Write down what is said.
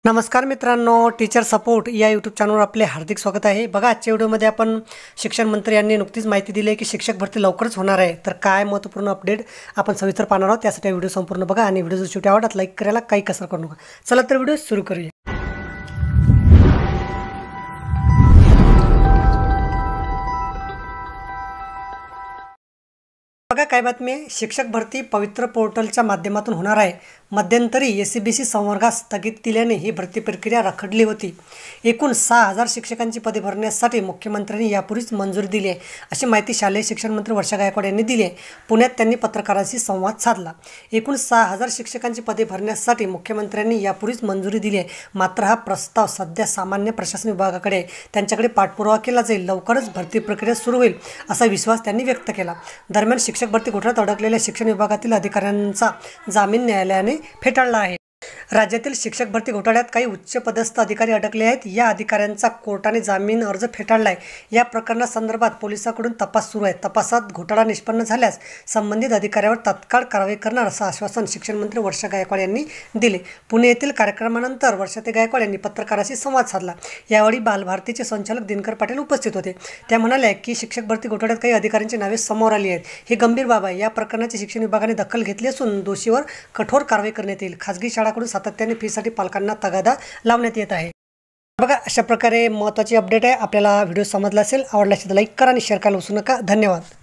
नमस्कार मित्रांनो, teacher support या यूट्यूब चॅनलवर आपले हार्दिक स्वागत आहे। बघा, आजच्या व्हिडिओमध्ये आपण शिक्षण मंत्री यांनी नुकतीच माहिती दिली आहे की शिक्षक भरती लवकरच होणार आहे। तर काय महत्त्वपूर्ण अपडेट आपण सविस्तर पाहणार आहोत, त्यासाठी व्हिडिओ संपूर्ण बघा आणि व्हिडिओ जर शेवटी आवडला लाईक करायला काही कसर करू नका। चला तर व्हिडिओ सुरू करूया। बघा, काय बातमी आहे। शिक्षक भरती पवित्र पोर्टलच्या माध्यमातून होणार आहे। मध्यंतरी एससीबीसी संवर्गास स्थगित दिल्याने ही भरती प्रक्रिया रखडली होती। एकूण 6000 शिक्षकांची पदे भरण्यासाठी मुख्यमंत्र्यांनी यापूर्वीच मंजुरी दिली आहे, अशी माहिती शालेय शिक्षण मंत्री वर्षा गायकवाड यांनी दिली आहे। पुण्यात त्यांनी पत्रकारांशी संवाद साधला। एकूण 6000 शिक्षकांची पदे भरण्यासाठी मुख्यमंत्र्यांनी यापूर्वीच मंजुरी दिली आहे, मात्र हा प्रस्ताव सध्या सामान्य प्रशासन विभागाकडे आहे। त्यांच्याकडे पाठपुरावा केला जाईल, लवकरच भरती प्रक्रिया सुरू होईल असा विश्वास त्यांनी व्यक्त केला। दरम्यान शिक्षक भरती घोटाळ्यात अडकलेल्या शिक्षण विभागातील अधिकाऱ्यांचा जामीन न्यायालयाने फेटाळला आहे। राज्यातील शिक्षक भरती घोटाळ्यात काही उच्च पदस्थ अधिकारी अडकले आहेत। या अधिकाऱ्यांचा कोर्टाने जामीन अर्ज फेटाळला आहे। या प्रकरणासंदर्भात पोलिसांकडून तपास सुरू आहे। तपासात घोटाळा निष्पन्न झाल्यास संबंधित अधिकाऱ्यावर तात्काळ कारवाई करणार असं आश्वासन शिक्षण मंत्री वर्षा गायकवाड यांनी दिले। पुणे येथील कार्यक्रमानंतर वर्षाताई गायकवाड यांनी पत्रकारांशी संवाद साधला। यावेळी भारतीचे संचालक दिनकर पाटील उपस्थित होते। त्या म्हणाल्या की शिक्षक भरती घोटाळ्यात काही अधिकाऱ्यांची नावे समोर आली आहेत। ही गंभीर बाब आहे। या प्रकरणाची शिक्षण विभागाने दखल घेतली असून दोषीवर कठोर कारवाई करण्यात येईल। खासगी शाळांकडून सातत्याने फीसाठी पालकांना तगादा लावण्यात येत आहे। बघा, अशा प्रकारे महत्त्वाची अपडेट आहे। आपल्याला व्हिडिओ समजला असेल, आवडला असेल तर लाईक करा आणि शेअर करायला विसरू नका। धन्यवाद।